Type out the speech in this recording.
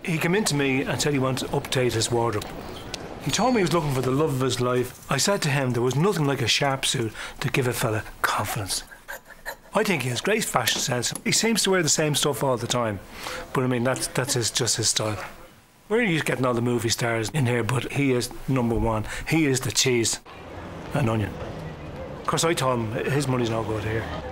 He came in to me and said he wanted to update his wardrobe. He told me he was looking for the love of his life. I said to him there was nothing like a sharp suit to give a fella confidence. I think he has great fashion sense. He seems to wear the same stuff all the time. But I mean, that's just his style. We're used to getting all the movie stars in here, but he is number one. He is the cheese and onion. Of course, I told him his money's no good here.